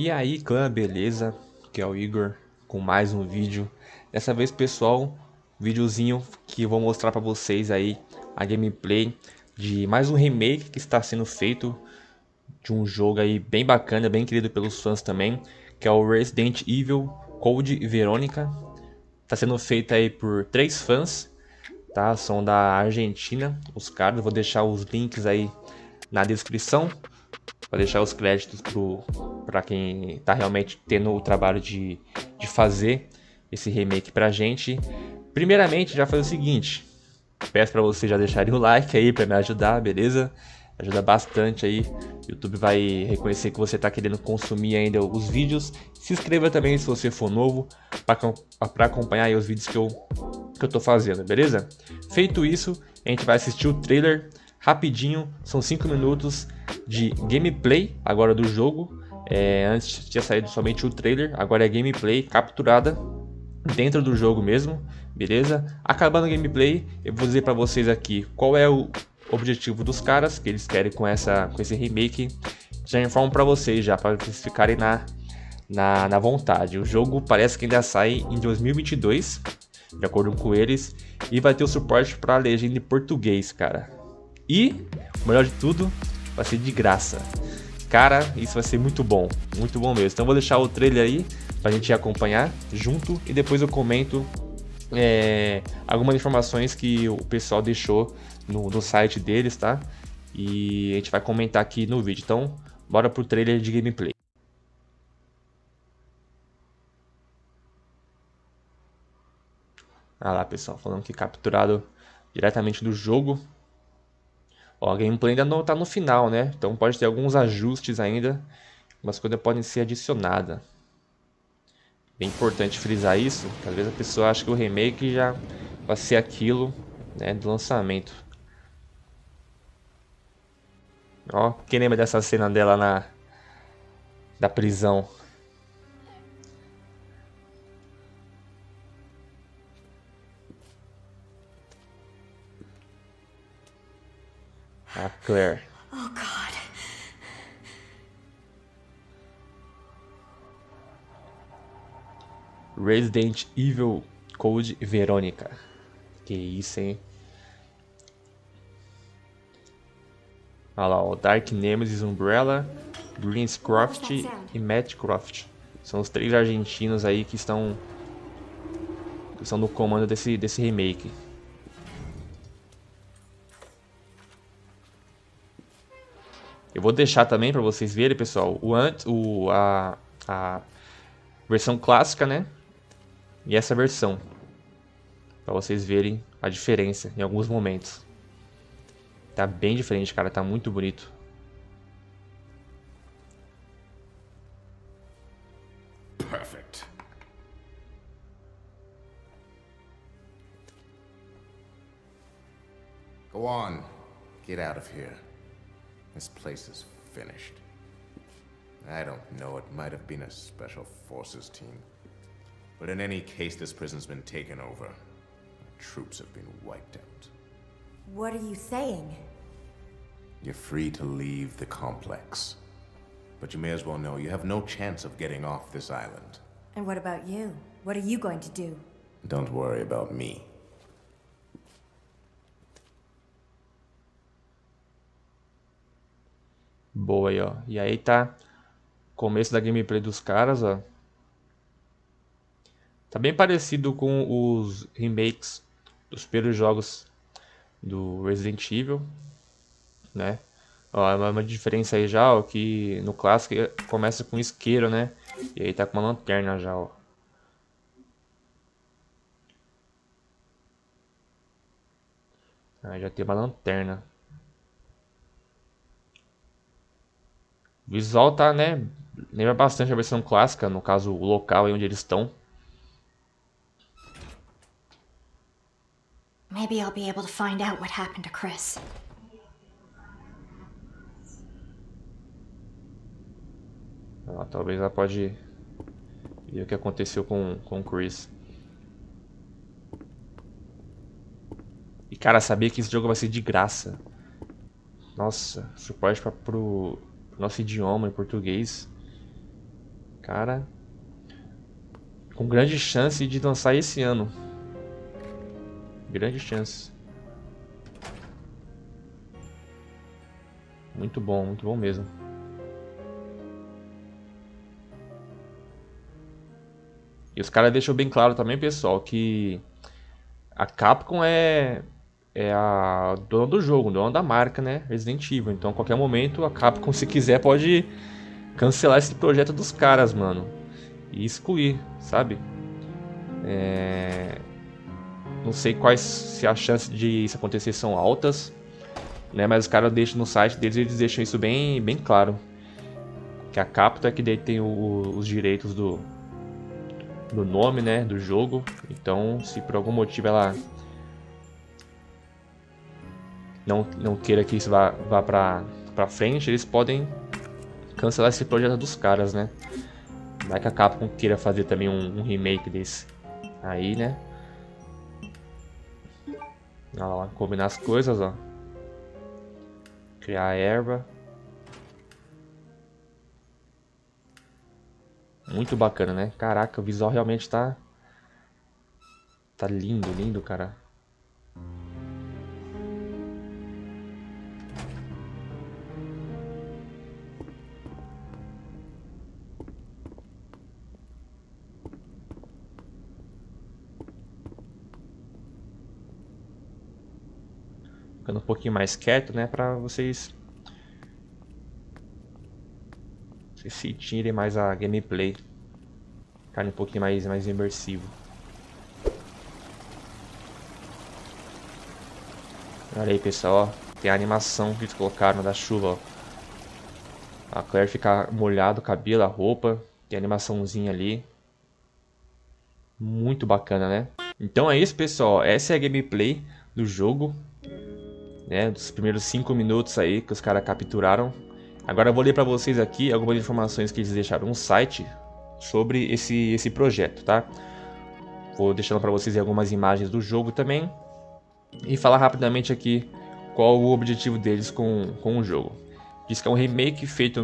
E aí clã, beleza? Que é o Igor com mais um vídeo. Dessa vez, pessoal, videozinho que eu vou mostrar pra vocês aí a gameplay de mais um remake que está sendo feito de um jogo aí bem bacana, bem querido pelos fãs também, que é o Resident Evil Code Veronica. Está sendo feito aí por 3 fãs, tá? São da Argentina, os caras. Eu vou deixar os links aí na descrição. Vou deixar os créditos para quem tá realmente tendo o trabalho de fazer esse remake pra gente. Primeiramente, já faz o seguinte: peço para vocês já deixarem o like aí para me ajudar, beleza? Ajuda bastante aí. O YouTube vai reconhecer que você tá querendo consumir ainda os vídeos. Se inscreva também se você for novo para acompanhar aí os vídeos que eu tô fazendo, beleza? Feito isso, a gente vai assistir o trailer rapidinho, são 5 minutos de gameplay agora do jogo. Antes tinha saído somente o trailer, agora é gameplay capturada dentro do jogo mesmo, beleza? Acabando o gameplay, eu vou dizer para vocês aqui qual é o objetivo dos caras que eles querem com esse remake. Já informo para vocês já, para vocês ficarem na vontade. O jogo parece que ainda sai em 2022, de acordo com eles, e vai ter o suporte para legenda em português, cara. E, o melhor de tudo, vai ser de graça. Cara, isso vai ser muito bom mesmo. Então vou deixar o trailer aí pra gente acompanhar junto e depois eu comento algumas informações que o pessoal deixou no site deles, tá? E a gente vai comentar aqui no vídeo. Então, bora pro trailer de gameplay. Ah lá, pessoal, falando que capturado diretamente do jogo. Ó, a gameplay ainda não tá no final, né? Então pode ter alguns ajustes ainda. Algumas coisas podem ser adicionadas. Bem importante frisar isso, que às vezes a pessoa acha que o remake já vai ser aquilo, né, do lançamento. Ó, quem lembra dessa cena dela da prisão? A Claire. Oh, God. Resident Evil Code Veronica. Que isso, hein? Olha lá, o Dark Nemesis, Umbrella, Greenscroft e Matt Croft. São os 3 argentinos aí que estão no comando desse remake. Eu vou deixar também para vocês verem, pessoal, a versão clássica, né? E essa versão, para vocês verem a diferença em alguns momentos. Tá bem diferente, cara, tá muito bonito. Perfect. Go on. Get out of here. This place is finished. I don't know, it might have been a special forces team. But in any case, this prison's been taken over. The troops have been wiped out. What are you saying? You're free to leave the complex. But you may as well know you have no chance of getting off this island. And what about you? What are you going to do? Don't worry about me. Boa aí, ó. E aí tá começo da gameplay dos caras, ó. Tá bem parecido com os remakes dos primeiros jogos do Resident Evil, né? Ó, é uma diferença aí já, ó, que no clássico começa com isqueiro, né? E aí tá com uma lanterna já, ó. Aí já tem uma lanterna. O visual tá, né? Lembra bastante a versão clássica, no caso o local aí onde eles estão. Maybe I'll be able to find out what happened to Chris. Talvez ela pode ver o que aconteceu com o Chris. E cara, sabia que esse jogo vai ser de graça. Nossa, suporte pro nosso idioma em português. Cara, com grande chance de lançar esse ano. Grande chance. Muito bom mesmo. E os caras deixam bem claro também, pessoal, que a Capcom é a dona do jogo, dona da marca, né? Resident Evil. Então, a qualquer momento, a Capcom, se quiser, pode cancelar esse projeto dos caras, mano. E excluir, sabe? Não sei quais, se as chances de isso acontecer são altas, né? Mas os caras deixam no site deles, eles deixam isso bem claro. Que a Capcom é que detém os direitos do nome, né? Do jogo. Então, se por algum motivo ela não queira que isso vá pra frente, eles podem cancelar esse projeto dos caras, né? Vai que a Capcom queira fazer também um remake desse aí, né? Olha lá, combinar as coisas, ó. Criar a erva. Muito bacana, né? Caraca, o visual realmente tá lindo, cara. Ficando um pouquinho mais quieto, né? Pra vocês sentirem mais a gameplay. Ficar um pouquinho mais imersivo. Olha aí, pessoal, ó. Tem a animação que eles colocaram da chuva, ó. A Claire fica molhado, o cabelo, a roupa. Tem a animaçãozinha ali. Muito bacana, né? Então é isso, pessoal. Essa é a gameplay do jogo, né? Dos primeiros 5 minutos aí que os caras capturaram. Agora eu vou ler para vocês aqui algumas informações que eles deixaram no site sobre esse projeto, tá? Vou deixando para vocês algumas imagens do jogo também. E falar rapidamente aqui qual o objetivo deles com o jogo. Diz que é um remake feito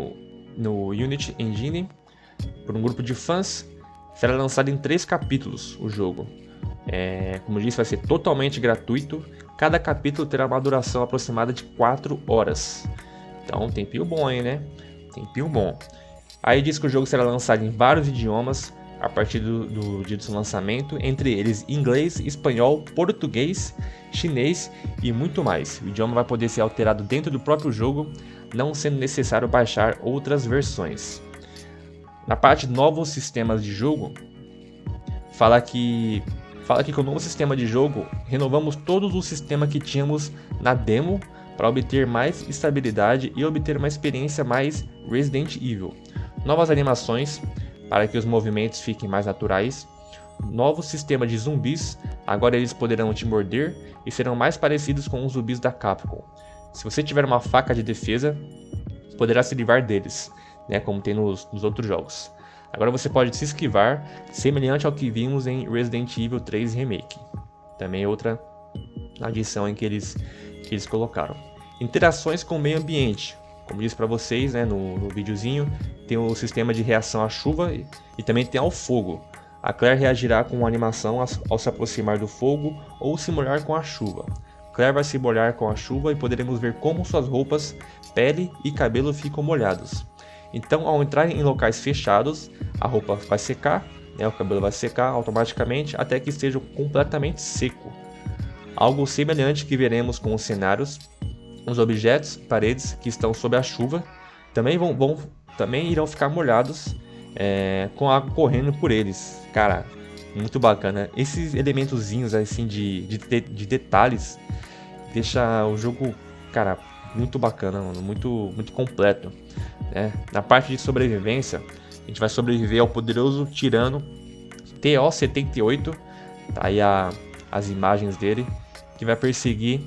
no Unity Engine por um grupo de fãs. Será lançado em 3 capítulos o jogo. Como eu disse, vai ser totalmente gratuito. Cada capítulo terá uma duração aproximada de 4 horas. Então, tempinho bom aí, né? Tempinho bom. Aí diz que o jogo será lançado em vários idiomas a partir do dia do seu lançamento, entre eles inglês, espanhol, português, chinês e muito mais. O idioma vai poder ser alterado dentro do próprio jogo, não sendo necessário baixar outras versões. Na parte de novos sistemas de jogo, fala que com o novo sistema de jogo, renovamos todos os sistemas que tínhamos na demo para obter mais estabilidade e obter uma experiência mais Resident Evil. Novas animações para que os movimentos fiquem mais naturais. Novo sistema de zumbis, agora eles poderão te morder e serão mais parecidos com os zumbis da Capcom. Se você tiver uma faca de defesa, poderá se livrar deles, né, como tem nos outros jogos. Agora você pode se esquivar, semelhante ao que vimos em Resident Evil 3 Remake. Também outra adição em que eles colocaram. Interações com o meio ambiente. Como disse para vocês, né, no videozinho, tem o sistema de reação à chuva e também tem ao fogo. A Claire reagirá com uma animação ao se aproximar do fogo ou se molhar com a chuva. Claire vai se molhar com a chuva e poderemos ver como suas roupas, pele e cabelo ficam molhados. Então, ao entrar em locais fechados, a roupa vai secar, né, o cabelo vai secar automaticamente até que esteja completamente seco. Algo semelhante que veremos com os cenários. Os objetos, paredes que estão sob a chuva também irão ficar molhados com água correndo por eles. Cara, muito bacana. Esses elementozinhos assim de detalhes deixa o jogo, cara, muito bacana, mano, muito completo, né? Na parte de sobrevivência, a gente vai sobreviver ao poderoso tirano TO-78. Tá aí as imagens dele, que vai perseguir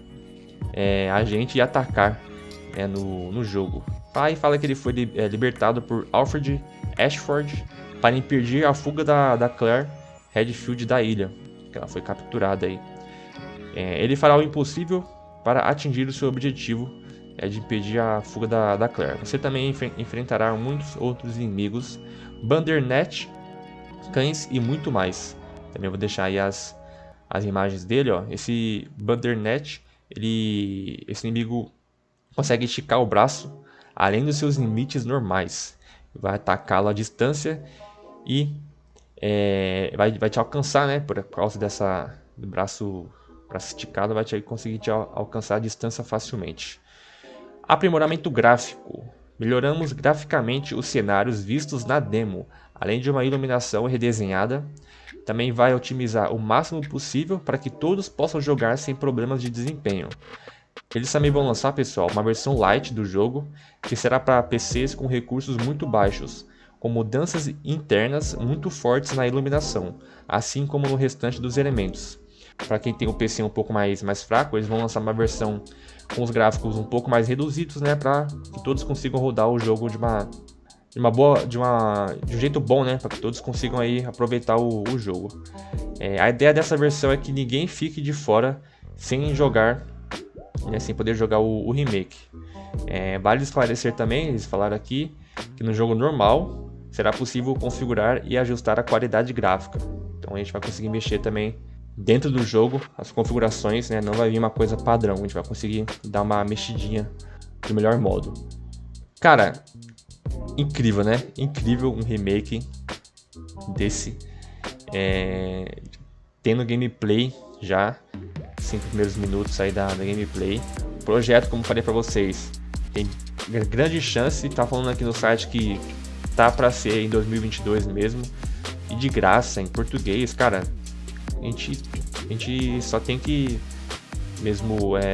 a gente e atacar no jogo. Aí fala que ele foi libertado por Alfred Ashford para impedir a fuga da Claire Redfield da ilha, que ela foi capturada aí. Ele fará o impossível para atingir o seu objetivo de impedir a fuga da Claire. Você também enfrentará muitos outros inimigos Bandersnatch, cães e muito mais. Também vou deixar aí as imagens dele, ó. Esse Bandersnatch, esse inimigo consegue esticar o braço além dos seus limites normais. Vai atacá-lo à distância e vai te alcançar, né? Por causa do braço esticado, vai conseguir te alcançar a distância facilmente. Aprimoramento gráfico. Melhoramos graficamente os cenários vistos na demo, além de uma iluminação redesenhada. Também vai otimizar o máximo possível para que todos possam jogar sem problemas de desempenho. Eles também vão lançar, pessoal, uma versão light do jogo, que será para PCs com recursos muito baixos, com mudanças internas muito fortes na iluminação, assim como no restante dos elementos. Para quem tem o PC um pouco mais fraco, eles vão lançar uma versão com os gráficos um pouco mais reduzidos, né, para que todos consigam rodar o jogo de um jeito bom, né, para que todos consigam aí aproveitar o jogo. A ideia dessa versão é que ninguém fique de fora sem jogar, né, sem poder jogar o remake. Vale esclarecer também, eles falaram aqui, que no jogo normal será possível configurar e ajustar a qualidade gráfica. Então a gente vai conseguir mexer também dentro do jogo, as configurações, né, não vai vir uma coisa padrão, a gente vai conseguir dar uma mexidinha do melhor modo. Cara, incrível, né? Incrível um remake desse, tendo gameplay já, 5 primeiros minutos aí da gameplay. O projeto, como falei pra vocês, tem grande chance, tá falando aqui no site que tá pra ser em 2022 mesmo, e de graça, em português, cara. A gente só tem que mesmo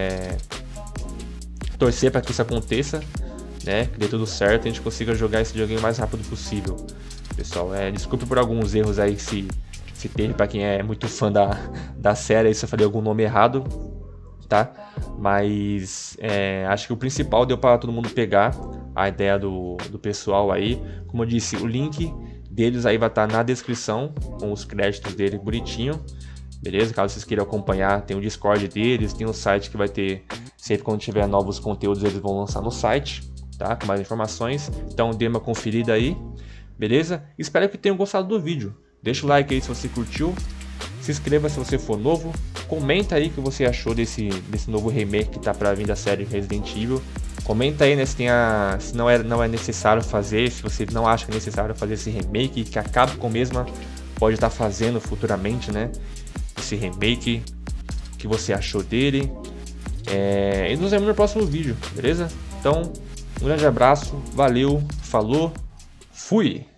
torcer para que isso aconteça, né? Que dê tudo certo e a gente consiga jogar esse joguinho o mais rápido possível. Pessoal, desculpe por alguns erros aí se teve, para quem é muito fã da série, se eu falei algum nome errado, tá? Mas acho que o principal deu para todo mundo pegar a ideia do pessoal aí. Como eu disse, o link deles aí vai estar na descrição, com os créditos dele bonitinho, beleza? Caso vocês queiram acompanhar, tem o Discord deles, tem o site que vai ter, sempre quando tiver novos conteúdos eles vão lançar no site, tá? Com mais informações, então dê uma conferida aí, beleza? Espero que tenham gostado do vídeo, deixa o like aí se você curtiu, se inscreva se você for novo, comenta aí o que você achou desse novo remake que tá pra vir da série Resident Evil. Comenta aí, né, se não é necessário fazer, se você não acha que é necessário fazer esse remake, que a Capcom mesma pode estar fazendo futuramente, né, esse remake, o que você achou dele. E nos vemos no próximo vídeo, beleza? Então, um grande abraço, valeu, falou, fui!